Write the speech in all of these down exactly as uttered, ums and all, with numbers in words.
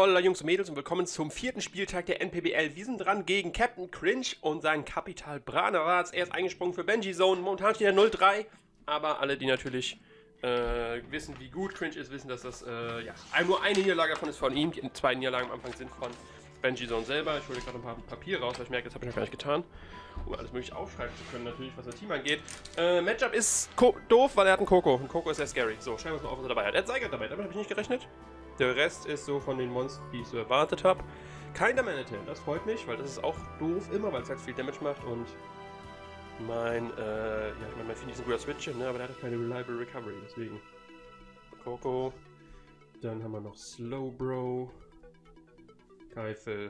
Holla Jungs und Mädels und willkommen zum vierten Spieltag der N P B L. Wir sind dran gegen Captain Cringe und sein Kapital Braneratz. Er ist eingesprungen für Benji Zone. Momentan steht er null drei, aber alle, die natürlich äh, wissen, wie gut Cringe ist, wissen, dass das äh, ja, nur eine Niederlage davon ist von ihm. Die zwei Niederlagen am Anfang sind von Benji Zone selber. Ich hole gerade ein paar Papier raus, weil ich merke, das habe ich noch gar nicht getan. Um alles mögliche aufschreiben zu können, natürlich, was das Team angeht. Äh, Matchup ist doof, weil er hat einen Coco. Ein Coco ist sehr scary. So, schreiben wir uns mal auf, was er dabei hat. Er hat Seiger dabei, damit habe ich nicht gerechnet. Der Rest ist so von den Monstern, die ich so erwartet habe. Kein Damage, das freut mich, weil das ist auch doof immer, weil es halt viel Damage macht und mein, äh, ja, ich meine, mein Fini ist ein guter Switcher, ne, aber der hat keine Reliable Recovery, deswegen. Coco. Dann haben wir noch Slowbro, Keifel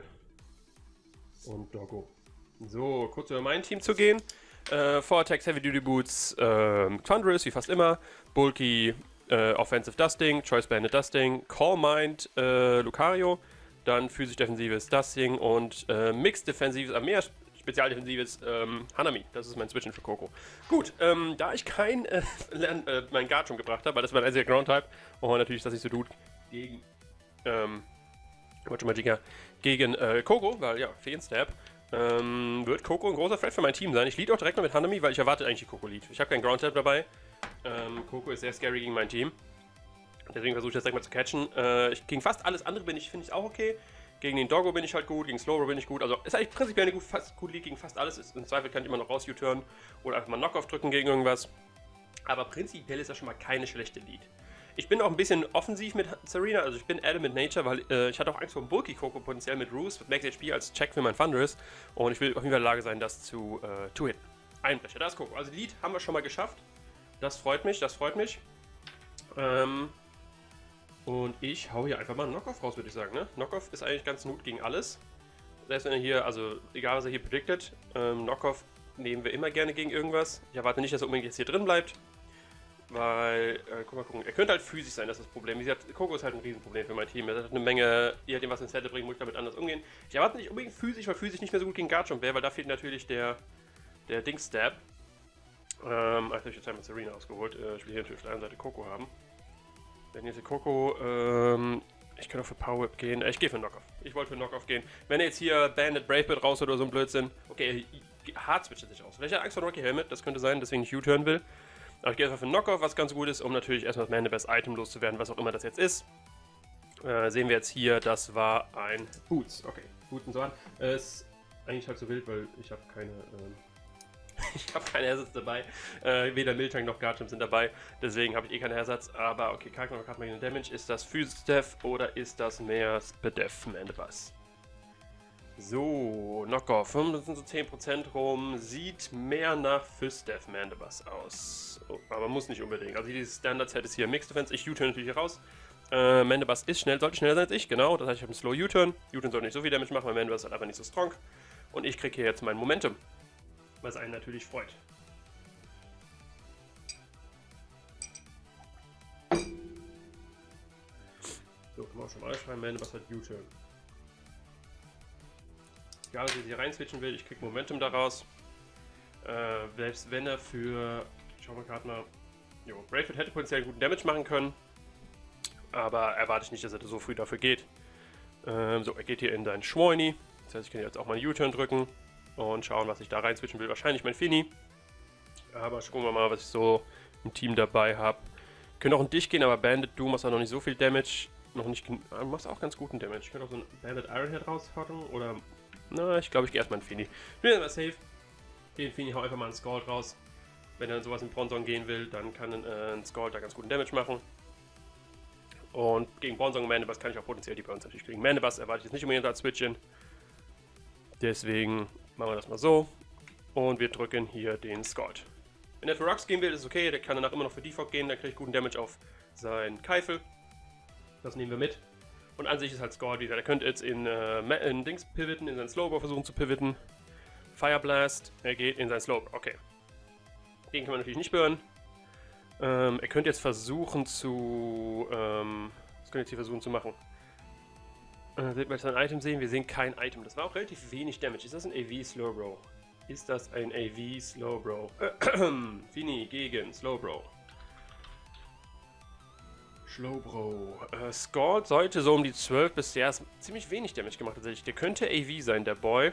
und Doggo. So, kurz über mein Team zu gehen. Äh, Four Attacks, Heavy Duty Boots, äh, Thunderous, wie fast immer. Bulky, äh, Offensive Dusting, Choice Banded Dusting, Call Mind, äh, Lucario. Dann physisch defensives Dusting und äh, Mixed defensives, aber mehr spezialdefensives ähm, Hanami. Das ist mein Switchen für Coco. Gut, ähm, da ich kein äh, Lern, äh, mein Guard schon gebracht habe, weil das ist mein einziger Ground-Type und natürlich ist das nicht so gut gegen ähm, Magica gegen äh, Coco, weil ja, Feen-Stab. Ähm, wird Coco ein großer Threat für mein Team sein. Ich lead auch direkt mal mit Hanami, weil ich erwarte eigentlich die Coco-Lead. Ich habe keinen Ground-Type dabei. Ähm, Coco ist sehr scary gegen mein Team. Deswegen versuche ich das direkt mal zu catchen. Äh, ich, gegen fast alles andere bin ich, finde ich auch okay. Gegen den Doggo bin ich halt gut, gegen Slowbro bin ich gut. Also ist eigentlich prinzipiell eine gut, fast gute Lead gegen fast alles. Ist, im Zweifel kann ich immer noch raus U-Turn oder einfach mal Knockoff drücken gegen irgendwas. Aber prinzipiell ist das schon mal keine schlechte Lead. Ich bin auch ein bisschen offensiv mit Serena, also ich bin Adamant Nature, weil äh, ich hatte auch Angst vor dem Bulky Coco potenziell mit Roos, mit Max H P als Check für mein Thunderous. Und ich will auf jeden Fall in der Lage sein, das zu äh, to hit. Einbrecher, das ist Coco. Also Lead haben wir schon mal geschafft. Das freut mich, das freut mich. Ähm, und ich hau hier einfach mal einen Knockoff raus, würde ich sagen. Ne? Knockoff ist eigentlich ganz gut gegen alles. Selbst wenn er hier, also egal was er hier predicted, ähm, Knockoff nehmen wir immer gerne gegen irgendwas. Ich erwarte nicht, dass er unbedingt jetzt hier drin bleibt. Weil, äh, guck mal gucken, er könnte halt physisch sein, das ist das Problem. Wie gesagt, Coco ist halt ein Riesenproblem für mein Team. Er hat eine Menge, je nachdem was ins Settle bringen, muss ich damit anders umgehen. Ich erwarte nicht unbedingt physisch, weil physisch nicht mehr so gut gegen Guard Jump wäre, weil da fehlt natürlich der, der Dings-Stab. Ähm, also ich jetzt einmal Serena ausgeholt. Äh, ich will hier natürlich auf der einen Seite Coco haben. Wenn jetzt hier Coco, ähm, ich kann auch für Power Whip gehen. Äh, ich gehe für Knockoff. Ich wollte für Knockoff gehen. Wenn er jetzt hier Bandit Bravebird raus oder so ein Blödsinn. Okay, hart switcht er sich aus. Vielleicht hat er Angst vor Rocky Helmet, das könnte sein, deswegen ich U-Turn will. Aber ich gehe einfach für Knockoff, was ganz gut ist, um natürlich erstmal das Man the Best Item loszuwerden, was auch immer das jetzt ist. Äh, sehen wir jetzt hier, das war ein Boots. Okay, Boots und so an. Äh, ist eigentlich halt so wild, weil ich habe keine, ähm, ich habe keinen Ersatz dabei. Äh, weder Miltank noch Guard Jump sind dabei, deswegen habe ich eh keinen Ersatz. Aber okay, Kalknock hat mal den Damage. Ist das Phys-Def oder ist das mehr Spedef, Man the Best? So, Knockoff, das sind so zehn Prozent rum, sieht mehr nach Phys-Def Mandibus aus, oh, aber muss nicht unbedingt. Also dieses Standard-Set ist hier Mixed Defense, ich U-Turn natürlich hier raus. Äh, Mandibus ist schnell, sollte schneller sein als ich, genau, das heißt ich habe einen Slow U-Turn. U-Turn sollte nicht so viel Damage machen, weil Mandibus ist halt einfach nicht so strong. Und ich kriege hier jetzt mein Momentum, was einen natürlich freut. So, kann man auch schon mal schreiben, Mandibus hat U-Turn. Egal, wie ich hier rein switchen will, ich kriege Momentum daraus. Äh, selbst wenn er für, schauen wir gerade mal, jo, Bravebird hätte potenziell guten Damage machen können, aber erwarte ich nicht, dass er so früh dafür geht. Ähm, so, er geht hier in seinen Schweini, das heißt, ich kann jetzt auch mal einen U-Turn drücken und schauen, was ich da rein switchen will. Wahrscheinlich mein Fini, aber gucken wir mal, was ich so im Team dabei habe. Können auch in dich gehen, aber Bandit Doom macht auch noch nicht so viel Damage, noch nicht, äh, macht auch ganz guten Damage. Ich könnte auch so einen Bandit Ironhead raushauen oder na, ich glaube, ich gehe erstmal in Fini. Ich bin immer safe. Den Fini hau einfach mal einen Scald raus. Wenn er in sowas in Bronzong gehen will, dann kann ein, äh, ein Scald da ganz guten Damage machen. Und gegen Bronzong und Mandibus kann ich auch potenziell die Burns natürlich kriegen. Mandibus erwarte ich jetzt nicht unbedingt als Switchen. Deswegen machen wir das mal so. Und wir drücken hier den Scald. Wenn er für Rocks gehen will, ist es okay. Der kann danach immer noch für Defog gehen. Dann kriege ich guten Damage auf seinen Keifel. Das nehmen wir mit. Und an sich ist halt Scald wieder. Der könnte jetzt in, äh, in Dings pivoten, in sein Slowbro versuchen zu pivoten. Fire Blast, er geht in sein Slowbro. Okay. Den kann man natürlich nicht burnen. Ähm, er könnte jetzt versuchen zu. Ähm, was könnte jetzt hier versuchen zu machen? Äh, seht mal sein Item sehen? Wir sehen kein Item. Das war auch relativ wenig Damage. Ist das ein A V Slowbro? Ist das ein A V Slowbro? Fini gegen Slowbro. Slowbro. Äh, Scald sollte so um die zwölf bis, der ist ziemlich wenig Damage gemacht tatsächlich. Der könnte A V sein, der Boy.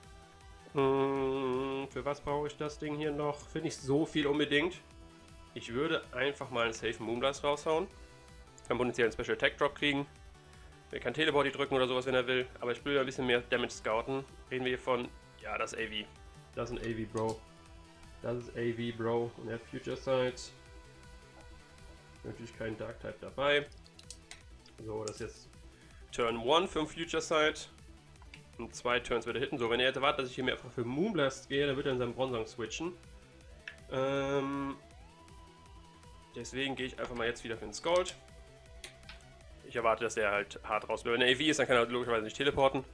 Hm, für was brauche ich das Ding hier noch? Finde ich so viel unbedingt. Ich würde einfach mal einen Safe Moonblast raushauen. Kann potenziell einen Special Attack Drop kriegen. Er kann Teleporty drücken oder sowas, wenn er will. Aber ich will ein bisschen mehr Damage scouten. Reden wir hier von, ja, das ist A V. Das ist ein A V, Bro. Das ist A V, Bro. Und er hat Future Sight. Natürlich kein Dark Type dabei. So, das ist jetzt Turn eins für Future Sight. Und zwei Turns wird er hitten. So, wenn er jetzt erwartet, dass ich hier mehr einfach für Moonblast gehe, dann wird er in seinem Bronzong switchen. Ähm, deswegen gehe ich einfach mal jetzt wieder für den Scald. Ich erwarte, dass er halt hart raus will. Wenn er A V ist, dann kann er logischerweise nicht teleporten.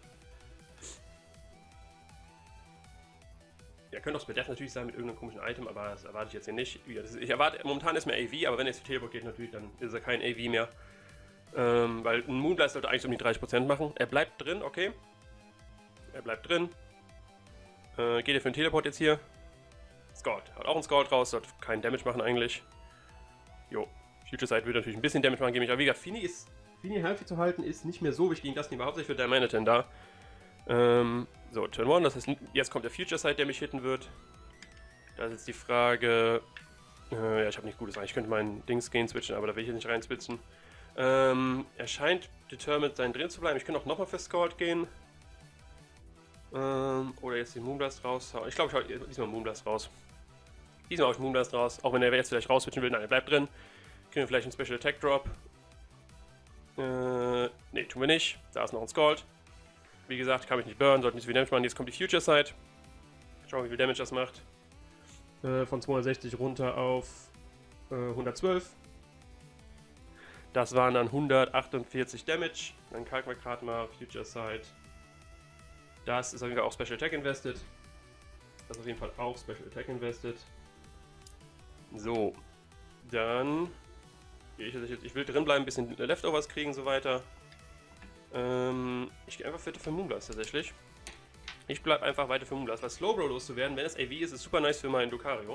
Er könnte auch Spread natürlich sein mit irgendeinem komischen Item, aber das erwarte ich jetzt hier nicht. Ich erwarte, momentan ist mir A V, aber wenn er jetzt Teleport geht natürlich, dann ist er kein A V mehr. Ähm, weil ein Moonblast sollte eigentlich um die dreißig Prozent machen. Er bleibt drin, okay. Er bleibt drin. Äh, geht er für den Teleport jetzt hier? Scald. Hat auch einen Scald raus, sollte keinen Damage machen eigentlich. Jo. Future Sight würde natürlich ein bisschen Damage machen, gebe ich. Aber wie gesagt, Fini ist. Fini healthy zu halten ist nicht mehr so wichtig gegen das Niveau, hauptsächlich für der Manhattan da. Ähm, so, Turn eins, das heißt, jetzt kommt der Future Sight, der mich hitten wird. Da ist jetzt die Frage. Äh, ja, ich habe nicht gutes rein. Ich könnte meinen Dings gehen switchen, aber da will ich jetzt nicht rein switchen. Ähm, er scheint determined sein drin zu bleiben. Ich könnte auch nochmal für Scald gehen. Ähm, oder jetzt den Moonblast raushauen. Ich glaube, ich hau diesmal Moonblast raus. Diesmal hau ich Moonblast raus. Auch wenn er jetzt vielleicht rauswitchen will. Nein, er bleibt drin. Kriegen wir vielleicht einen Special Attack Drop. Äh, ne, tun wir nicht. Da ist noch ein Scald. Wie gesagt, kann ich nicht burnen, sollte nicht so viel Damage machen. Jetzt kommt die Future Sight. Schauen wir, wie viel Damage das macht. Äh, von zweihundertsechzig runter auf äh, hundertzwölf. Das waren dann hundertachtundvierzig Damage. Dann kalken wir gerade mal Future Sight. Das ist auf jeden Fall auch Special Attack invested. Das ist auf jeden Fall auch Special Attack invested. So. Dann. Ich, ich will drin bleiben, ein bisschen Leftovers kriegen und so weiter. Ähm, ich gehe einfach für, für Moonblast tatsächlich. Ich bleibe einfach weiter für Moonblast, weil Slowbro loszuwerden, wenn es A V ist, ist super nice für meinen Lucario.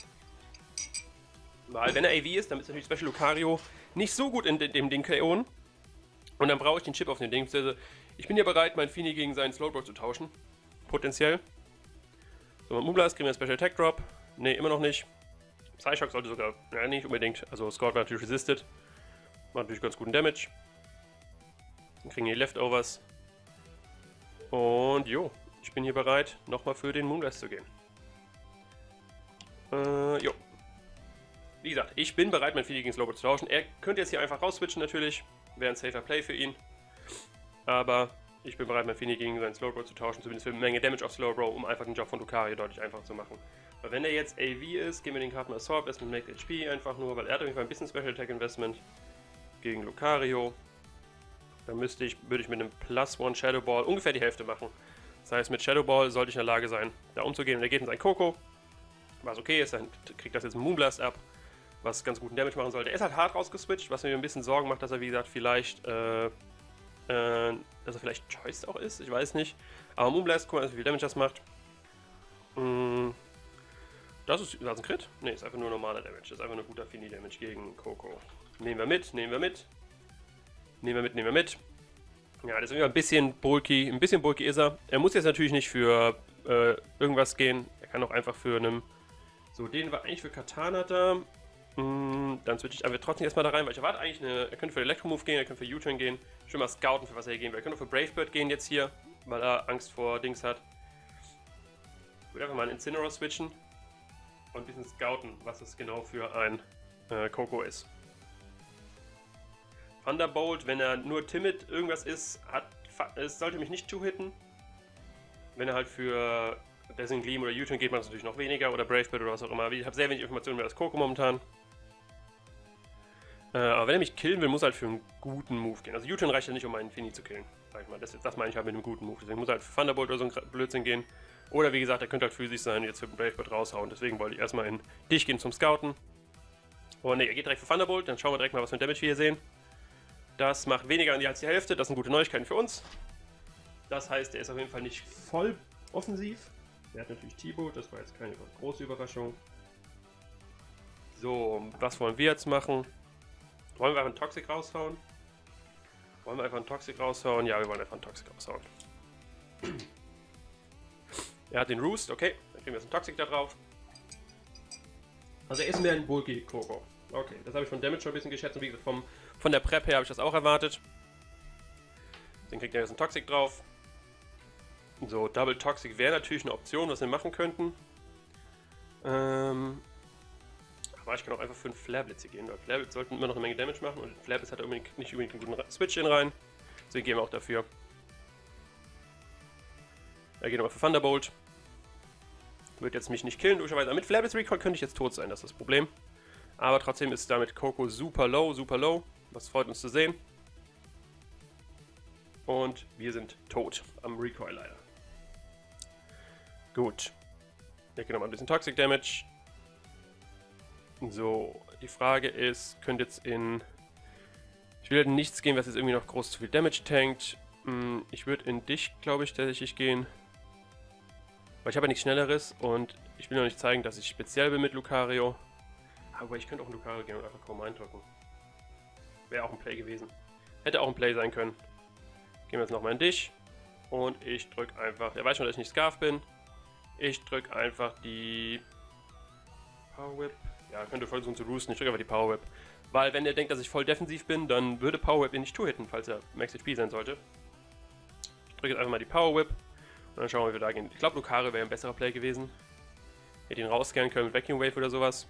Weil wenn er A V ist, dann ist natürlich Special Lucario nicht so gut in dem Ding K O. Und dann brauche ich den Chip auf dem Ding. Also ich bin ja bereit, meinen Fini gegen seinen Slowbro zu tauschen. Potenziell. So, mit Moonblast kriegen wir einen Special Attack Drop. Ne, immer noch nicht. Psyshock sollte sogar, ja, nicht unbedingt. Also Scald war natürlich resisted. Macht natürlich ganz guten Damage. Dann kriegen wir die Leftovers. Und jo, ich bin hier bereit, nochmal für den Moonblast zu gehen. Äh, jo. Wie gesagt, ich bin bereit, mein Fini gegen Slowbro zu tauschen. Er könnte jetzt hier einfach rausswitchen natürlich. Wäre ein safer Play für ihn. Aber ich bin bereit, mein Fini gegen seinen Slowbro zu tauschen. Zumindest für eine Menge Damage auf Slowbro, um einfach den Job von Lucario deutlich einfacher zu machen. Weil wenn er jetzt A V ist, geben wir den gerade mal Assault, das mit Make H P einfach nur, weil er hat auf jeden Fall ein bisschen Special Attack Investment gegen Lucario. Dann müsste ich, würde ich mit einem Plus One Shadow Ball ungefähr die Hälfte machen. Das heißt, mit Shadow Ball sollte ich in der Lage sein, da umzugehen. Und er geht in sein Coco, was okay ist, dann kriegt das jetzt einen Moonblast ab, was ganz guten Damage machen sollte. Er ist halt hart rausgeswitcht, was mir ein bisschen Sorgen macht, dass er, wie gesagt, vielleicht, äh, äh, dass er vielleicht Choice auch ist, ich weiß nicht. Aber Moonblast, guck mal, wie viel Damage das macht. Mm, das ist, das ist ein Crit? Ne, ist einfach nur normaler Damage. Das ist einfach nur guter Fini-Damage gegen Coco. Nehmen wir mit, nehmen wir mit. Nehmen wir mit, nehmen wir mit. Ja, das ist irgendwie ein bisschen bulky. Ein bisschen bulky ist er. Er muss jetzt natürlich nicht für äh, irgendwas gehen. Er kann auch einfach für einen. So, den war eigentlich für Katana da. Mm, dann switche ich einfach trotzdem erstmal da rein, weil ich erwarte eigentlich eine. Er könnte für Electro-Move gehen, er könnte für U-Turn gehen. Ich will mal scouten, für was er hier gehen will. Er könnte auch für Brave Bird gehen jetzt hier, weil er Angst vor Dings hat. Ich würde einfach mal einen Incineroar switchen. Und ein bisschen scouten, was das genau für ein äh, Coco ist. Thunderbolt, wenn er nur Timid irgendwas ist, hat, es sollte mich nicht two-hitten. Wenn er halt für Dazzling Gleam oder U-Turn geht, man es natürlich noch weniger. Oder Brave Bird oder was auch immer. Ich habe sehr wenig Informationen über das Coco momentan. Äh, aber wenn er mich killen will, muss er halt für einen guten Move gehen. Also U-Turn reicht ja nicht, um meinen Fini zu killen. Sag ich mal. Das, das meine ich halt mit einem guten Move. Deswegen muss er halt für Thunderbolt oder so ein Blödsinn gehen. Oder wie gesagt, er könnte halt physisch sein und jetzt für Brave Bird raushauen. Deswegen wollte ich erstmal in dich gehen zum Scouten. Oh ne, er geht direkt für Thunderbolt. Dann schauen wir direkt mal, was für ein Damage wir hier sehen. Das macht weniger als die Hälfte. Das sind gute Neuigkeiten für uns. Das heißt, er ist auf jeden Fall nicht voll offensiv. Er hat natürlich T-Boot. Das war jetzt keine große Überraschung. So, was wollen wir jetzt machen? Wollen wir einfach einen Toxic raushauen? Wollen wir einfach einen Toxic raushauen? Ja, wir wollen einfach einen Toxic raushauen. Er hat den Roost, okay. Dann kriegen wir jetzt einen Toxic da drauf. Also er ist mehr ein Bulky Koko. Okay, das habe ich von Damage schon ein bisschen geschätzt. Und wie gesagt, vom, von der Prep her habe ich das auch erwartet. Dann kriegt er jetzt einen Toxic drauf. So, Double Toxic wäre natürlich eine Option, was wir machen könnten. Ähm, aber ich kann auch einfach für einen Flare-Blitz gehen, weil Flare-Blitz sollten immer noch eine Menge Damage machen und Flare-Blitz hat unbedingt, nicht unbedingt einen guten Switch in rein. Deswegen gehen wir auch dafür. Er geht nochmal für Thunderbolt. Wird jetzt mich nicht killen, logischerweise. Aber mit Flare-Blitz Recall könnte ich jetzt tot sein, das ist das Problem. Aber trotzdem ist damit Koko super low, super low. Was freut uns zu sehen. Und wir sind tot am Recoil leider. Gut. Wir kriegen nochmal ein bisschen Toxic Damage. So, die Frage ist, könnte jetzt in... Ich will halt in nichts gehen, was jetzt irgendwie noch groß zu viel Damage tankt. Ich würde in dich, glaube ich, tatsächlich gehen. Weil ich habe ja nichts Schnelleres und ich will noch nicht zeigen, dass ich speziell bin mit Lucario. Aber ich könnte auch in Lucario gehen und einfach kaum eindrücken. Wäre auch ein Play gewesen. Hätte auch ein Play sein können. Gehen wir jetzt nochmal in dich. Und ich drücke einfach... Er weiß schon, dass ich nicht Scarf bin. Ich drücke einfach die... Power Whip. Ja, könnte versuchen zu roosten. Ich drücke einfach die Power Whip. Weil wenn er denkt, dass ich voll defensiv bin, dann würde Power Whip ihn nicht two-hitten, falls er Max H P sein sollte. Ich drücke jetzt einfach mal die Power Whip. Und dann schauen wir, wie wir da gehen. Ich glaube, Lucario wäre ein besserer Play gewesen. Hätte ihn rausscannen können mit Vacuum Wave oder sowas.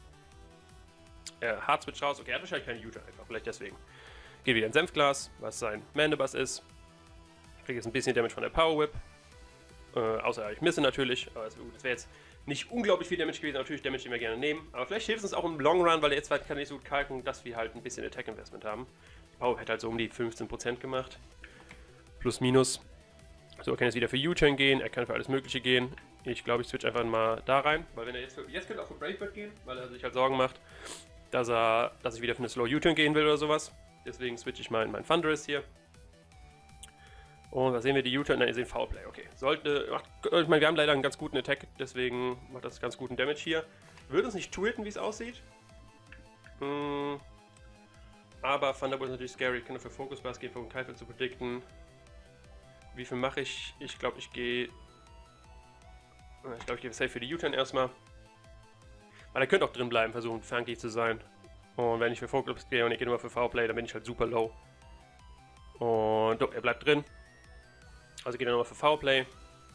Äh, Hard Switch raus. Okay, er hat wahrscheinlich keinen U-Turn einfach. Vielleicht deswegen. Geht wieder in Senfglas, was sein Mandibus ist. Ich kriege jetzt ein bisschen Damage von der Power Whip. Äh, außer ich misse natürlich. Aber das wäre jetzt nicht unglaublich viel Damage gewesen. Natürlich Damage, den wir gerne nehmen. Aber vielleicht hilft es uns auch im Long Run, weil er jetzt kann er nicht so gut kalken, dass wir halt ein bisschen Attack Investment haben. Die Power Whip hätte halt so um die fünfzehn Prozent gemacht. Plus, minus. So, er kann jetzt wieder für U-Turn gehen. Er kann für alles Mögliche gehen. Ich glaube, ich switch einfach mal da rein. Weil wenn er jetzt für, jetzt könnte er auch für Brave Bird gehen, weil er sich halt Sorgen macht, dass er, dass ich wieder für eine Slow U-Turn gehen will oder sowas. Deswegen switche ich mal in meinen Thunderous hier. Und da sehen wir die U-Turn. Nein, ihr seht Foulplay. Okay. Sollte. Macht, ich meine, wir haben leider einen ganz guten Attack, deswegen macht das ganz guten Damage hier. Würde uns nicht two-hitten, wie es aussieht. Hm. Aber Thunderbolt ist natürlich scary. Ich kann nur für Focus Blast gehen, um Keifel zu predikten. Wie viel mache ich? Ich glaube, ich gehe. Ich glaube, ich gehe safe für die U-Turn erstmal. Weil er könnte auch drin bleiben, versuchen funky zu sein. Und wenn ich für Focus gehe und ich gehe nur für Foulplay, dann bin ich halt super low. Und oh, er bleibt drin. Also geht er nochmal für Foulplay.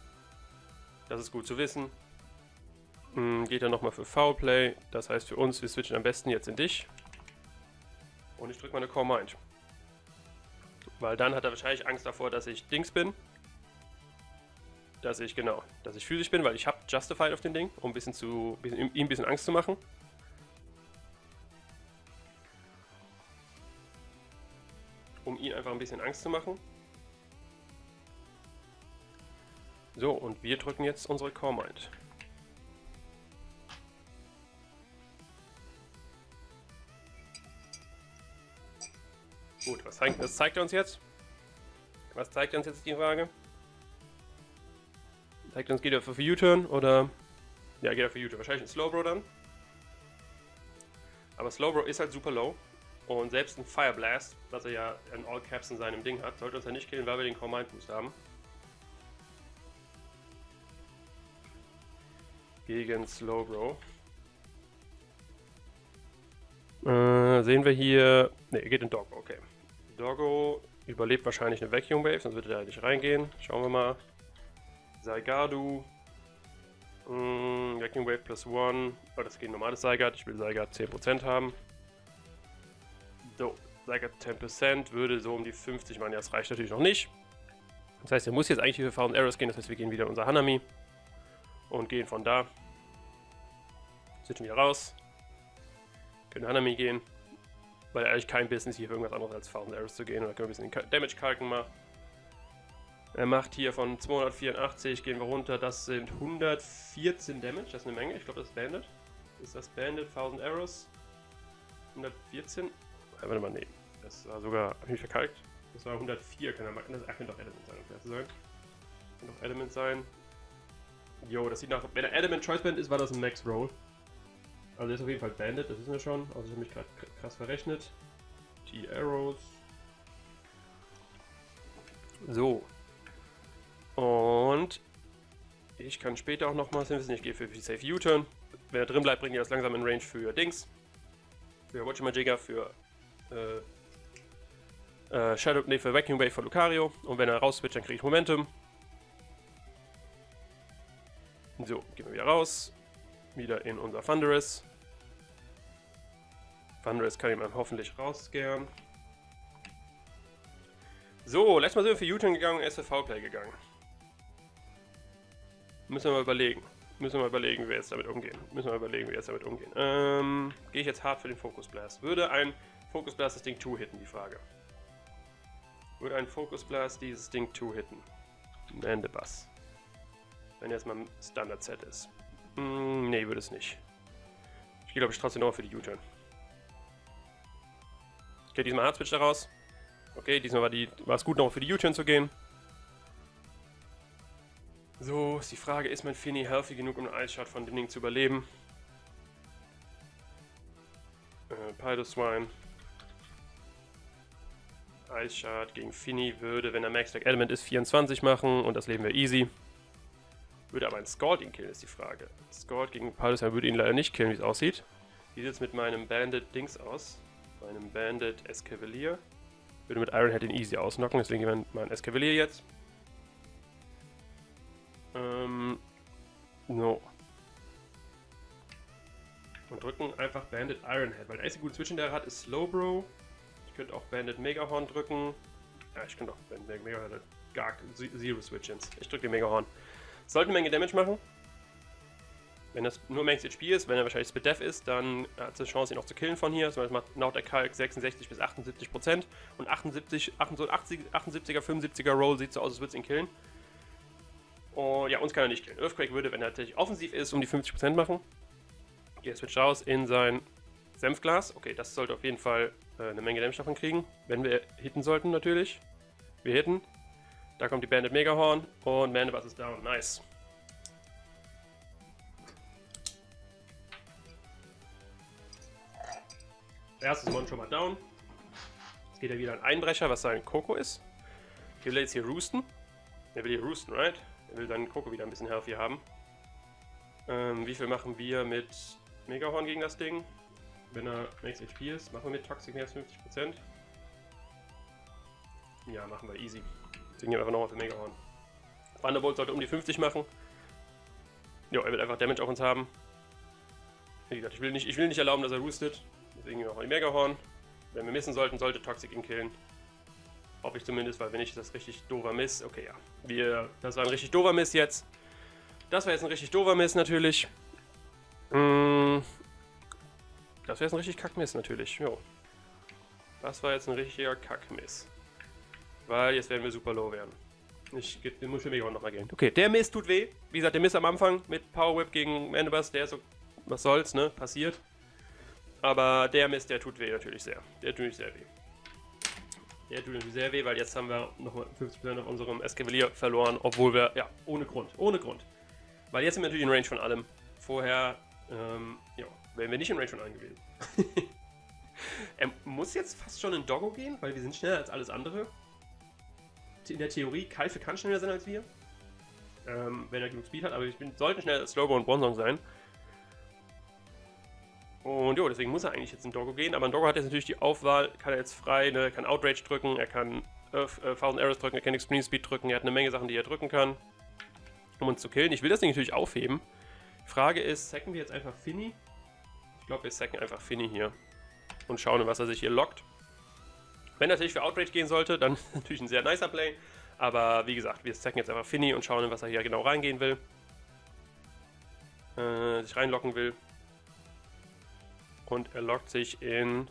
Das ist gut zu wissen. Hm, geht er nochmal für Foulplay. Das heißt für uns, wir switchen am besten jetzt in dich. Und ich drücke mal eine Core Mind. Weil dann hat er wahrscheinlich Angst davor, dass ich Dings bin. Dass ich, genau, dass ich physisch bin, weil ich habe Justified auf dem Ding, um ein bisschen zu, bisschen, ihm ein bisschen Angst zu machen. Um ihn einfach ein bisschen Angst zu machen. So, und wir drücken jetzt unsere Core Mind. Gut, was zeigt, was zeigt er uns jetzt? Was zeigt er uns jetzt, die Frage? Zeigt er uns, geht er für U-Turn oder... Ja, geht er für U-Turn. Wahrscheinlich ein Slowbro dann. Aber Slowbro ist halt super low. Und selbst ein Fire Blast, was er ja in All Caps in seinem Ding hat, sollte uns ja nicht killen, weil wir den Core Mind Boost haben. Gegen Slowbro. Äh, sehen wir hier... Ne, er geht in Doggo, okay. Doggo überlebt wahrscheinlich eine Vacuum Wave, sonst würde er nicht reingehen. Schauen wir mal. Zygarde. Mm, Vacuum Wave plus one. Oh, das geht ein normales Zygarde. Ich will Zygarde zehn Prozent haben. So, Zygarde zehn Prozent würde so um die fünfzig machen. Ja, das reicht natürlich noch nicht. Das heißt, er muss jetzt eigentlich für Thousand Arrows gehen. Das heißt, wir gehen wieder in unser Hanami. Und gehen von da. Switchen wieder raus. Können Hanami gehen. Weil er eigentlich kein Business hier für irgendwas anderes als Thousand Arrows zu gehen. Oder können wir ein bisschen Damage kalken mal. Er macht hier von zweihundertvierundachtzig, gehen wir runter. Das sind hundertvierzehn Damage. Das ist eine Menge. Ich glaube, das ist Bandit. Ist das Bandit? Thousand Arrows. hundertvierzehn. Ja, warte mal, nee. Das war sogar. Hab ich mich verkalkt? Das war hundertvier. Kann er machen. Das kann doch Element sein, um fair zu sein. Kann doch Element sein. Jo, das sieht nach. Wenn er Adamant Choice Band ist, war das ein Max Roll. Also, der ist auf jeden Fall Bandit, das wissen wir schon. Also, ich habe mich gerade krass verrechnet. T Arrows. So. Und ich kann später auch noch mal wissen, ich gehe für Safe U-Turn. Wenn er drin bleibt, bringt ihr das langsam in Range für Dings. Für Watchmagiga, für äh, äh, Shadow, nee, für Vacuum Wave von Lucario. Und wenn er raus switcht, dann kriege ich Momentum. So, gehen wir wieder raus. Wieder in unser Thunderous. Thunderous kann ihm hoffentlich rausscaren. So, letztes Mal sind wir für U-Turn gegangen und S V V-Play gegangen. Müssen wir mal überlegen. Müssen wir mal überlegen, wie wir jetzt damit umgehen. Müssen wir mal überlegen, wie wir jetzt damit umgehen. Ähm, gehe ich jetzt hart für den Focus Blast. Würde ein Focus Blast das Ding zwei hitten, die Frage. Würde ein Focus Blast dieses Ding zwei hitten? Mandibuss. Wenn jetzt mal ein Standard-Set ist. Hm, nee, würde es nicht. Ich gehe, glaube ich, trotzdem noch für die U-Turn. Okay, diesmal Hard Switch daraus. Okay, diesmal war, die, war es gut, noch für die U-Turn zu gehen. So, ist die Frage, ist mein Finny healthy genug, um einen Ice Shot von dem Ding zu überleben? Äh, Pidoswine. Ice Shot gegen Finny würde, wenn er Max Deck Element ist, vierundzwanzig machen und das leben wir easy. Würde aber ein Scald ihn killen, ist die Frage. Scald gegen Pidoswine würde ihn leider nicht killen, wie es aussieht. Wie sieht es mit meinem Bandit Dings aus? Meinem Bandit Escavalier. Würde mit Ironhead ihn easy ausnocken, deswegen gehen wir mal ein Escavalier jetzt. Ähm, no. Und drücken einfach Bandit Ironhead, weil der einzige gute Switch, den der hat, ist Slowbro. Ich könnte auch Bandit Megahorn drücken. Ja, ich könnte auch Bandit Megahorn, gar Zero Switch-Ins. Ich drücke den Megahorn. Sollte eine Menge Damage machen. Wenn das nur Max H P ist, wenn er wahrscheinlich Spit Death ist, dann hat es eine Chance, ihn noch zu killen von hier. Das macht laut der Kalk sechsundsechzig bis achtundsiebzig Prozent. Und achtundsiebzig, achtundsiebzig, achtundsiebziger, fünfundsiebziger Roll sieht so aus, als würde es ihn killen. Und ja, uns kann er nicht killen. Earthquake würde, wenn er tatsächlich offensiv ist, um die fünfzig Prozent machen. Hier switcht raus in sein Senfglas. Okay, das sollte auf jeden Fall äh, eine Menge Damage davon kriegen. Wenn wir hitten sollten, natürlich. Wir hitten. Da kommt die Bandit Megahorn und Mandibuss ist down. Nice. Erstes Mon schon mal down. Jetzt geht er wieder ein Einbrecher, was sein Koko ist. Hier will er jetzt hier roosten. Er will hier roosten, right? Er will seinen Koko wieder ein bisschen healthy haben. Ähm, wie viel machen wir mit Megahorn gegen das Ding? Wenn er Max H P ist, machen wir mit Toxic mehr als fünfzig Prozent? Ja, machen wir easy. Deswegen gehen wir einfach nochmal für Megahorn. Thunderbolt sollte um die fünfzig machen. Jo, er wird einfach Damage auf uns haben. Wie gesagt, ich will nicht, ich will nicht erlauben, dass er roostet. Deswegen gehen wir auch in die Megahorn. Wenn wir missen sollten, sollte Toxic ihn killen. Hoffe ich zumindest, weil wenn nicht, ist das richtig doofer Miss. Okay, ja. Wir, das war ein richtig doofer Miss jetzt. Das war jetzt ein richtig doofer Miss natürlich. Mm, das wäre jetzt ein richtig Kackmiss natürlich. Jo. Das war jetzt ein richtiger Kackmiss. Weil jetzt werden wir super low werden. Ich den muss für Megahorn nochmal gehen. Okay, der Miss tut weh. Wie gesagt, der Miss am Anfang mit Power Whip gegen Mandibuss, der ist so, was soll's, ne? Passiert. Aber der Mist, der tut weh natürlich sehr. Der tut nicht sehr weh. Der tut natürlich sehr weh, weil jetzt haben wir nochmal fünfzig Prozent auf unserem Escavalier verloren, obwohl wir, ja, ohne Grund, ohne Grund. Weil jetzt sind wir natürlich in Range von allem. Vorher, ähm, ja, wären wir nicht in Range von allem gewesen. Er muss jetzt fast schon in Doggo gehen, weil wir sind schneller als alles andere. In der Theorie, Kaife kann schneller sein als wir. Ähm, wenn er genug Speed hat, aber wir sollten schneller als Slowbro und Bronzong sein. Und jo, deswegen muss er eigentlich jetzt in Doggo gehen, aber in Doggo hat er jetzt natürlich die Aufwahl, kann er jetzt frei, ne, kann Outrage drücken, er kann äh, tausend Arrows drücken, er kann Extreme Speed drücken, er hat eine Menge Sachen, die er drücken kann, um uns zu killen. Ich will das Ding natürlich aufheben. Die Frage ist, sacken wir jetzt einfach Finny? Ich glaube, wir sacken einfach Finny hier und schauen, was er sich hier lockt. Wenn er natürlich für Outrage gehen sollte, dann ist natürlich ein sehr nicer Play, aber wie gesagt, wir sacken jetzt einfach Finny und schauen, was er hier genau reingehen will, äh, sich reinlocken will. Und er lockt sich in...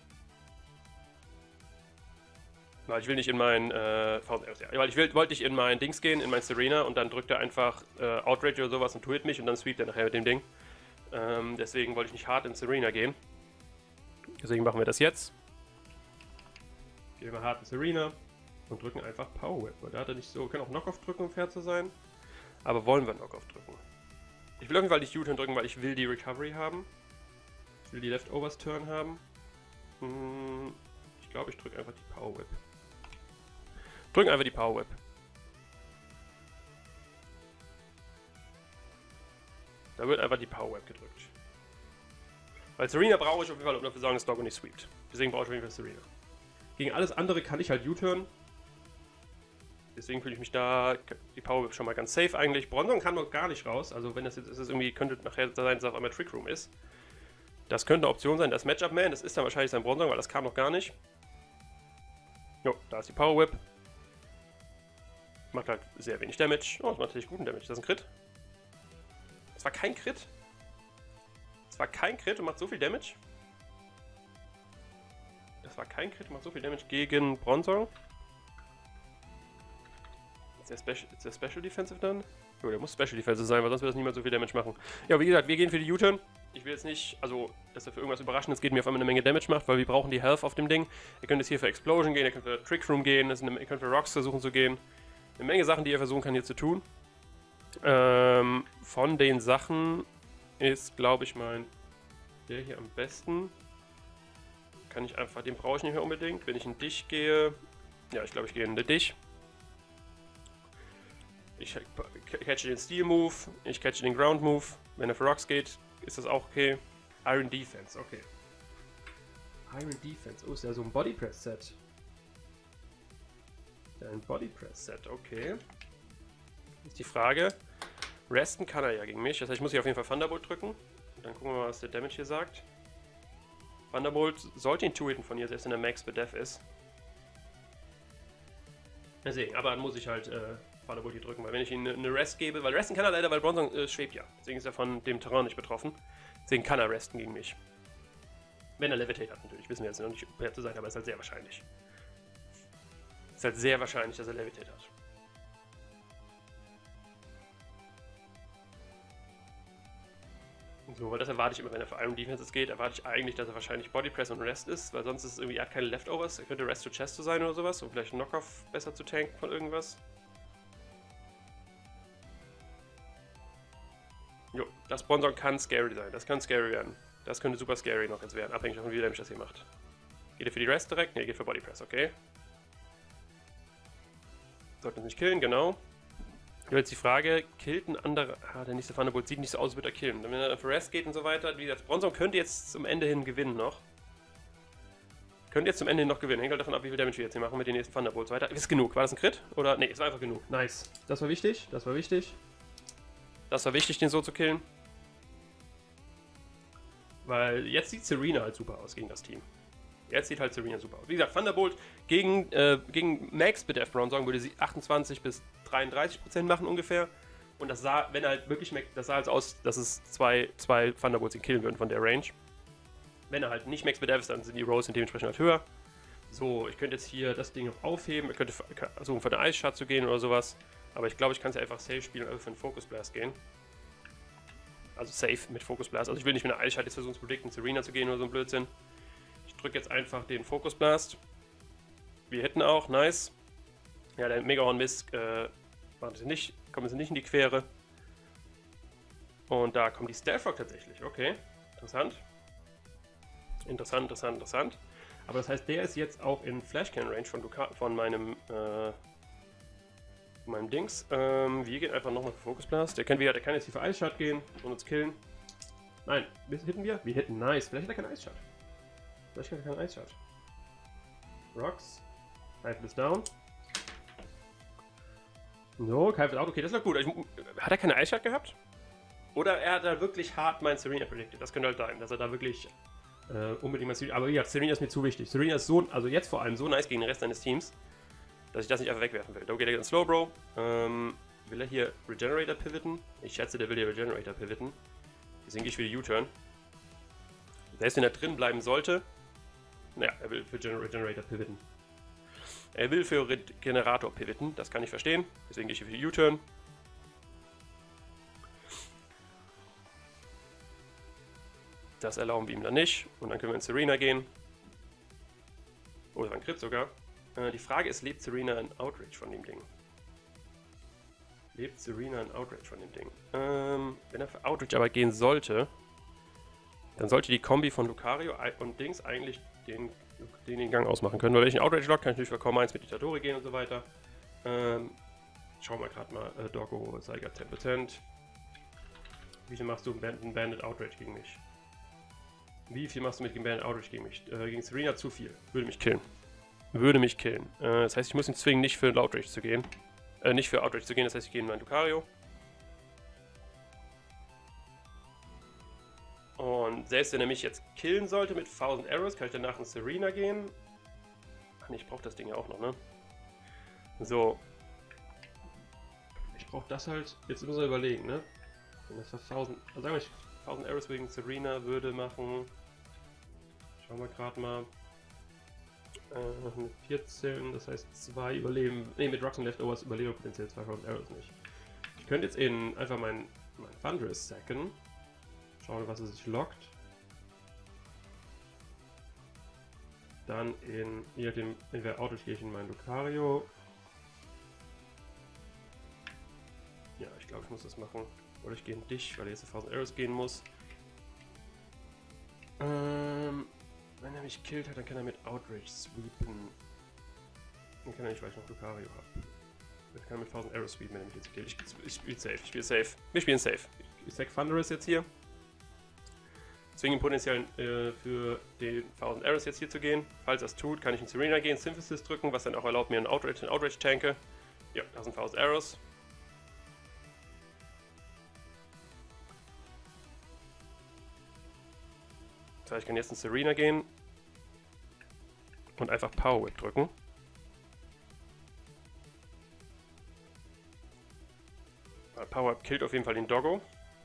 Weil ich will nicht in mein... Äh, ja, weil ich will, wollte nicht in mein Dings gehen, in mein Serena und dann drückt er einfach äh, Outrage oder sowas und tut mich und dann sweept er nachher mit dem Ding. Ähm, deswegen wollte ich nicht hart in Serena gehen. Deswegen machen wir das jetzt. Gehen wir hart in Serena und drücken einfach Power Whip. Da hat er nicht so... Wir können auch Knockoff drücken, um fair zu sein. Aber wollen wir Knockoff drücken? Ich will auf jeden Fall nicht U-Turn drücken, weil ich will die Recovery haben. Ich will die Leftovers Turn haben. Ich glaube, ich drücke einfach die Power Whip. Drücken einfach die Power Whip. Da wird einfach die Power Whip gedrückt. Weil Serena brauche ich auf jeden Fall, um dafür zu sorgen, dass Doggo nicht sweept. Deswegen brauche ich auf jeden Fall Serena. Gegen alles andere kann ich halt U-Turn. Deswegen fühle ich mich da, die Power Whip schon mal ganz safe eigentlich. Bronson kann noch gar nicht raus. Also wenn das jetzt ist, es irgendwie könnte nachher sein, dass es auf einmal Trick Room ist. Das könnte eine Option sein. Das Matchup Man, das ist dann wahrscheinlich sein Bronson, weil das kam noch gar nicht. Jo, da ist die Power Whip. Macht halt sehr wenig Damage. Oh, das macht natürlich guten Damage. Das ist ein Crit. Das war kein Crit. Das war kein Crit und macht so viel Damage. Das war kein Crit und macht so viel Damage gegen Bronson. Ist der, Special, ist der Special Defensive dann? Jo, der muss Special Defensive sein, weil sonst wird das niemals so viel Damage machen. Ja, wie gesagt, wir gehen für die U-Turn. Ich will jetzt nicht, also, dass er für irgendwas Überraschendes geht, mir auf einmal eine Menge Damage macht, weil wir brauchen die Health auf dem Ding. Ihr könnt jetzt hier für Explosion gehen, ihr könnt für Trick Room gehen, eine, ihr könnt für Rocks versuchen zu gehen. Eine Menge Sachen, die ihr versuchen kann hier zu tun. Ähm, von den Sachen ist, glaube ich, mein der hier am besten. Kann ich einfach, den brauche ich nicht mehr unbedingt. Wenn ich in Dich gehe, ja, ich glaube, ich gehe in Dich. Ich catche den Steel Move, ich catche den Ground Move. Wenn er für Rocks geht, ist das auch okay. Iron Defense, okay. Iron Defense, oh, ist ja so ein Body Press Set. Ein Body Press Set, okay. Ist die Frage. Resten kann er ja gegen mich, das heißt, ich muss hier auf jeden Fall Thunderbolt drücken. Und dann gucken wir mal, was der Damage hier sagt. Thunderbolt sollte ihn two-hitten von hier, selbst wenn er Max Bedef ist. Deswegen, aber dann muss ich halt äh, Thunderbolt hier drücken, weil wenn ich ihm eine Rest gebe, weil Resten kann er leider, weil Bronson äh, schwebt ja. Deswegen ist er von dem Terrain nicht betroffen. Deswegen kann er resten gegen mich. Wenn er Levitate hat natürlich, wissen wir jetzt noch nicht, wer zu sein, aber es ist halt sehr wahrscheinlich. Es ist halt sehr wahrscheinlich, dass er Levitate hat. So, weil das erwarte ich immer, wenn er für Iron Defenses geht, erwarte ich eigentlich, dass er wahrscheinlich Body Press und Rest ist, weil sonst ist es irgendwie, er hat keine Leftovers, er könnte Rest to Chest zu sein oder sowas, um vielleicht Knockoff besser zu tanken von irgendwas. Jo, das Bronson kann scary sein, das kann scary werden. Das könnte super scary noch jetzt werden, abhängig davon, wie Damage das hier macht. Geht er für die Rest direkt? Ne, geht für Body Press, okay. Sollten uns nicht killen, genau. Jetzt die Frage, killt ein anderer. Ah, der nächste Thunderbolt sieht nicht so aus, als würde er killen. Wenn er für Rest geht und so weiter, wie gesagt, Bronson könnte jetzt zum Ende hin gewinnen noch. Könnte jetzt zum Ende hin noch gewinnen. Hängt halt davon ab, wie viel Damage wir jetzt hier machen mit den nächsten Thunderbolts weiter. Ist genug. War das ein Crit? Oder? Ne, es war einfach genug. Nice. Das war wichtig. Das war wichtig. Das war wichtig, den so zu killen. Weil jetzt sieht Serena halt super aus gegen das Team. Jetzt sieht halt Serena super aus. Wie gesagt, Thunderbolt gegen, äh, gegen Max Bedef Bronson würde sie achtundzwanzig bis dreiunddreißig Prozent machen ungefähr. Und das sah, wenn er halt wirklich, das sah halt aus, dass es zwei, zwei Thunderbolts ihn killen würden von der Range. Wenn er halt nicht Max Bedef ist, dann sind die Rolls dementsprechend halt höher. So, ich könnte jetzt hier das Ding noch aufheben. Ich könnte versuchen, für den Ice Shot zu gehen oder sowas. Aber ich glaube, ich kann es ja einfach safe spielen und einfach für einen Focus Blast gehen. Also safe mit Focus Blast. Also ich will nicht mit einer Ice Shot jetzt versuchen zu predikten, Serena zu gehen oder so ein Blödsinn. Ich drücke jetzt einfach den Focus Blast. Wir hätten auch, nice. Ja, der Mega Horn Mist äh, macht nicht, kommt jetzt nicht in die Quere. Und da kommt die Stealth Rock tatsächlich. Okay, interessant. Interessant, interessant, interessant. Aber das heißt, der ist jetzt auch in Flash Cannon Range von, Luca, von meinem äh, meinem Dings. Ähm, wir gehen einfach nochmal für Focus Blast. Der kann, der kann jetzt hier für Ice Shot gehen und uns killen. Nein, hitten wir? Wir hitten, nice. Vielleicht hat er keinen Ice Shot. Vielleicht hat er keinen Ice Shot. Rocks. Kite ist down. So, Kite ist out. Okay, das war gut. Ich, hat er keine Ice Shot gehabt? Oder er hat da wirklich hart mein Serena predicted. Das könnte halt sein, dass er da wirklich äh, unbedingt mal Serena. Aber ja, Serena ist mir zu wichtig. Serena ist so, also jetzt vor allem so nice gegen den Rest seines Teams, dass ich das nicht einfach wegwerfen will. Da geht er in Slowbro. Ähm, will er hier Regenerator pivoten? Ich schätze, der will hier Regenerator pivoten. Deswegen gehe ich für die U-Turn. Selbst wenn er drin bleiben sollte. Naja, er will für Regenerator pivoten. Er will für Regenerator pivoten. Das kann ich verstehen. Deswegen gehe ich hier für die U-Turn. Das erlauben wir ihm dann nicht. Und dann können wir in Serena gehen. Oh, das war ein Crit sogar. Äh, die Frage ist, lebt Serena in Outrage von dem Ding? Lebt Serena in Outrage von dem Ding? Ähm, wenn er für Outrage aber gehen sollte, dann sollte die Kombi von Lucario und Dings eigentlich den den den Gang ausmachen können. Weil wenn ich einen Outrage-Lock kann ich natürlich für Core eins mit Itatori gehen und so weiter. Ähm, schauen wir gerade mal. Äh, Doggo, Saiga zehn Prozent. Wie viel machst du einen Bandit, Bandit Outrage gegen mich? Wie viel machst du mit dem Bandit Outrage gegen mich? Äh, gegen Serena zu viel. Würde mich killen. Würde mich killen. Äh, das heißt, ich muss ihn zwingen, nicht für Outrage zu gehen. Äh, nicht für Outrage zu gehen, das heißt, ich gehe in meinen Lucario. Und selbst wenn er mich jetzt killen sollte mit tausend Arrows, kann ich danach in Serena gehen. Ach nee, ich brauche das Ding ja auch noch, ne? So. Ich brauche das halt, jetzt muss ich überlegen, ne? Wenn das für tausend, also sagen wir, ich tausend Arrows wegen Serena würde machen. Schauen wir gerade mal. Äh, mit vierzehn, das heißt zwei Überleben. Ne, mit Rocks und Leftovers überleben potenziell zweitausend Arrows nicht. Ich könnte jetzt in einfach mein, mein Thunderous sacken. Schauen, was er sich lockt. Dann in, je nachdem, entweder Auto gehe ich in mein Lucario. Ja, ich glaube, ich muss das machen. Oder ich gehe in dich, weil er jetzt auf tausend Arrows gehen muss. Ähm, wenn er mich killt hat, dann kann er mit Outrage sweepen. Dann kann er nicht, weil ich noch Lucario habe. Dann kann er mit tausend Arrows sweepen, wenn er mich jetzt killt. Ich, ich spiele safe, ich spiele safe. Wir spielen safe. Ich, ich sag Thunderous jetzt hier. Zwingen potenziell äh, für den tausend Arrows jetzt hier zu gehen. Falls das tut, kann ich in Serena gehen, Synthesis drücken, was dann auch erlaubt mir einen Outrage, einen Outrage tanke. Ja, das sind tausend Arrows. Das heißt, ich kann jetzt in Serena gehen und einfach Power Whip drücken. Power Whip killt auf jeden Fall den Doggo.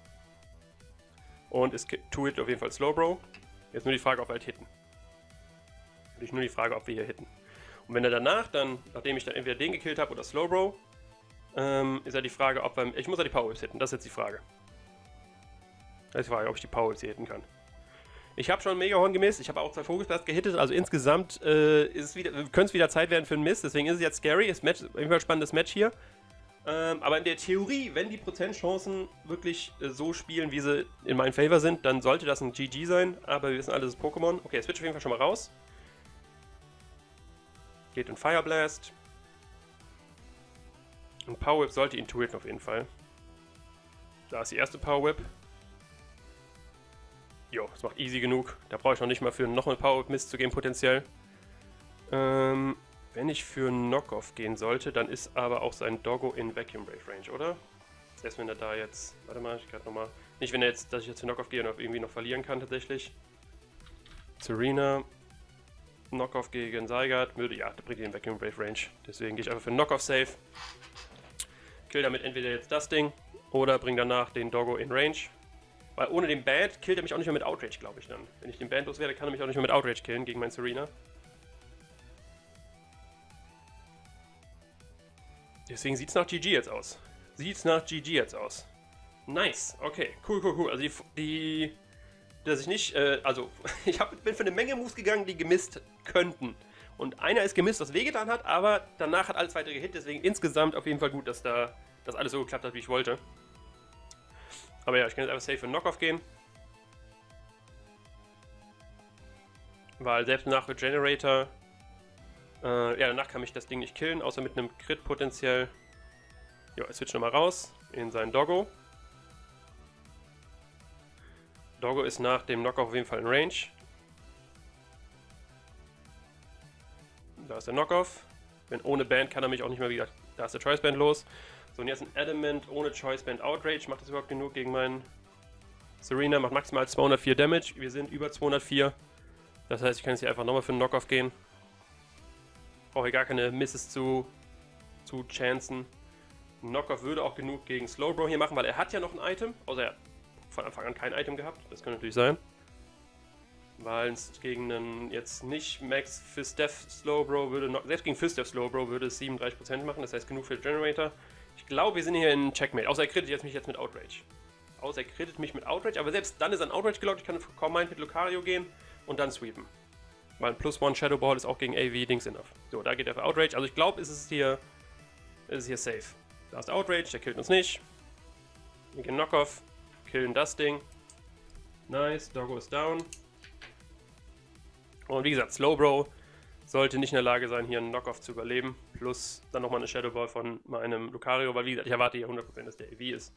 Und es tut auf jeden Fall Slowbro. Jetzt nur die Frage, ob wir halt hitten. Natürlich nur die Frage, ob wir hier hitten. Und wenn er danach dann, nachdem ich dann entweder den gekillt habe oder Slowbro, ähm, ist ja die Frage, ob wir, ich muss ja die Power-Whips hitten. Das ist jetzt die Frage. Das ist die Frage, ob ich die Power-Whips hier hitten kann. Ich habe schon Megahorn gemisst, ich habe auch zwei Vogelsblast gehittet, also insgesamt äh, ist es wieder, könnte es wieder Zeit werden für einen Mist, deswegen ist es jetzt scary, ist Match, auf jeden Fall ein spannendes Match hier. Ähm, aber in der Theorie, wenn die Prozentchancen wirklich äh, so spielen, wie sie in meinem Favor sind, dann sollte das ein G G sein. Aber wir wissen alle, das ist Pokémon. Okay, er switcht auf jeden Fall schon mal raus. Geht in Fire Blast. Und Power Whip sollte ihn intuiten auf jeden Fall. Da ist die erste Power Whip. Jo, das macht easy genug. Da brauche ich noch nicht mal für noch eine Power Whip Mist zu gehen potenziell. Ähm... Wenn ich für Knockoff gehen sollte, dann ist aber auch sein Doggo in Vacuum Brave Range, oder? Selbst wenn er da jetzt... Warte mal, ich kann nochmal... Nicht, wenn er jetzt, dass ich jetzt für Knockoff gehe und irgendwie noch verlieren kann, tatsächlich. Serena. Knockoff gegen Zygarde. Würde, ja, da bringt ihn in Vacuum Brave Range. Deswegen gehe ich einfach für Knockoff safe. Kill damit entweder jetzt das Ding oder bring danach den Doggo in Range. Weil ohne den Band killt er mich auch nicht mehr mit Outrage, glaube ich dann. Wenn ich den Band loswerde, kann er mich auch nicht mehr mit Outrage killen gegen meinen Serena. Deswegen sieht es nach G G jetzt aus. Sieht es nach G G jetzt aus. Nice, okay, cool, cool, cool. Also die, die dass ich nicht, äh, also ich hab, bin für eine Menge Moves gegangen, die gemisst könnten. Und einer ist gemisst, was wehgetan hat, aber danach hat alles weitere gehit. Deswegen insgesamt auf jeden Fall gut, dass da das alles so geklappt hat, wie ich wollte. Aber ja, ich kann jetzt einfach safe für Knockoff gehen. Weil selbst nach Regenerator, äh, ja, danach kann mich das Ding nicht killen, außer mit einem Crit potenziell. Ja, ich switch nochmal raus in seinen Doggo. Doggo ist nach dem Knockoff auf jeden Fall in Range. Da ist der Knockoff. Wenn ohne Band kann er mich auch nicht mehr wieder. Da ist der Choice Band los. So, und jetzt ein Adamant ohne Choice Band Outrage. Macht das überhaupt genug gegen meinen Serena? Macht maximal zweihundertvier Damage. Wir sind über zweihundertvier. Das heißt, ich kann jetzt hier einfach nochmal für einen Knockoff gehen. Brauche hier gar keine Misses zu, zu chancen. Knockoff würde auch genug gegen Slowbro hier machen, weil er hat ja noch ein Item. Außer er hat von Anfang an kein Item gehabt. Das kann natürlich sein. Weil es gegen einen jetzt nicht Max Fistef Slowbro würde, noch, selbst gegen Fistef Slowbro würde es siebenunddreißig Prozent machen. Das heißt genug für Generator. Ich glaube, wir sind hier in Checkmate. Außer er crittet jetzt mich jetzt mit Outrage. Außer er crittet mich mit Outrage. Aber selbst dann ist ein Outrage gelockt. Ich kann kaum meinen mit Lucario gehen und dann sweepen. Weil plus one Shadow Ball ist auch gegen A V Dings enough. So, da geht er für Outrage. Also ich glaube, es ist hier, es ist hier safe. Da ist Outrage, der killt uns nicht. Wir gehen Knockoff, killen das Ding. Nice, Doggo ist down. Und wie gesagt, Slowbro sollte nicht in der Lage sein, hier einen Knockoff zu überleben. Plus dann nochmal eine Shadow Ball von meinem Lucario, weil wie gesagt, ich erwarte hier hundert Prozent, dass der E V ist.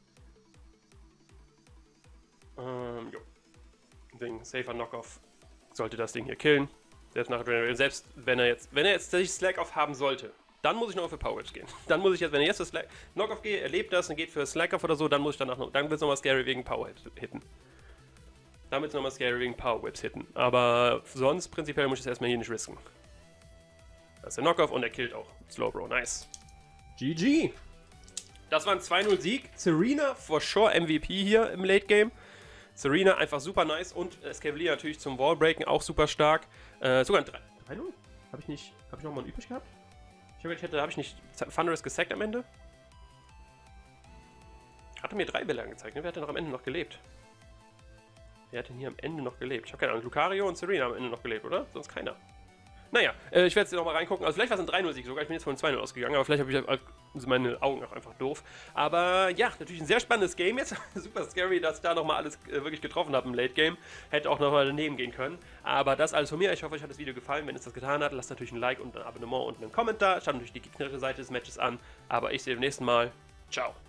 Ähm, jo. Deswegen, safer Knockoff sollte das Ding hier killen. Selbst, nach, selbst wenn er jetzt, wenn er jetzt sich Slack-Off haben sollte, dann muss ich noch für Power Whips gehen. Dann muss ich jetzt, wenn ich jetzt für Slack Knockoff gehe, er lebt das und geht für Slack-Off oder so, dann muss ich danach noch, dann wird es nochmal scary wegen Power hitten. Dann wird es nochmal scary wegen Power Whips hitten. Aber sonst prinzipiell muss ich es erstmal hier nicht risken. Das ist der Knockoff und er killt auch. Slowbro, nice. G G. Das war ein zwei null Sieg. Serena for sure M V P hier im Late Game. Serena einfach super nice und Escavalier natürlich zum Wallbreaken auch super stark. Äh, sogar ein drei null? Habe ich nicht, habe ich noch mal einen übrig gehabt? Ich habe hätte, habe ich nicht Thunderous gesackt am Ende? Hatte mir drei Bälle angezeigt, ne? Wer hat denn noch am Ende noch gelebt? Wer hat denn hier am Ende noch gelebt? Ich habe keine Ahnung. Lucario und Serena am Ende noch gelebt, oder? Sonst keiner. Naja, äh, ich werde jetzt noch mal reingucken. Also vielleicht war es ein drei null Sieg sogar. Ich bin jetzt von zwei null ausgegangen, aber vielleicht habe ich also meine Augen auch einfach doof. Aber ja, natürlich ein sehr spannendes Game jetzt. Super scary, dass ich da nochmal alles äh, wirklich getroffen habe im Late Game. Hätte auch nochmal daneben gehen können. Aber das alles von mir. Ich hoffe, euch hat das Video gefallen. Wenn es das getan hat, lasst natürlich ein Like und ein Abonnement und einen Kommentar. Schaut natürlich die gegnerische Seite des Matches an. Aber ich sehe beim nächsten Mal. Ciao.